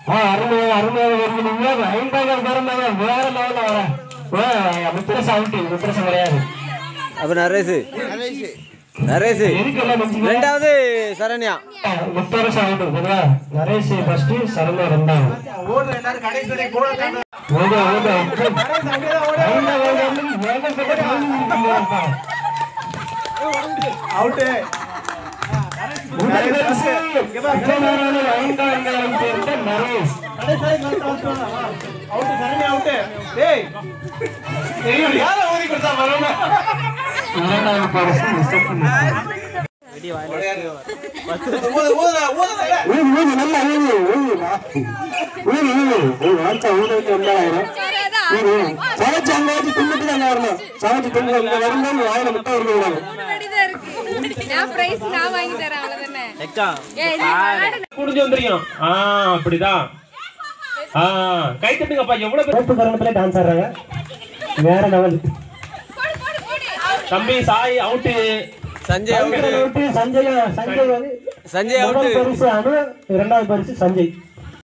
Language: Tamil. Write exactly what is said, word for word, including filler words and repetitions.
அருமை அருமையாக வருவீங்க. ஐந்தாவது பிறந்தாங்க வேற லெவலில் வர முத்திரசம் அவுட்டு, முத்திரசம் கிடையாது. அப்ப நரேஷ் நரேஷ் ரெண்டாவது சரண்யா. முத்திரசம் அவுட்டு நரேஷ் ஃபர்ஸ்ட், சரண்யா ரெண்டாவது. ஓட ஓட அவுட்டு சமைச்சு அங்க வச்சு தின்னுட்டு தான் வரணும். சமைச்சு தின்னு வரும்போது வாயில முட்டை வருது. முடிஞ்சு வந்துரும். அப்படிதான் கை தட்டுங்கப்பா. எவ்வளவு தருணத்துல டான்ஸ் ஆடுறாங்க வேற லெவல். தம்பி Sai out. Sanjay out. Sanjay Sanjay Sanjay out. பரிசு அனு, இரண்டாவது பரிசு சஞ்சய்.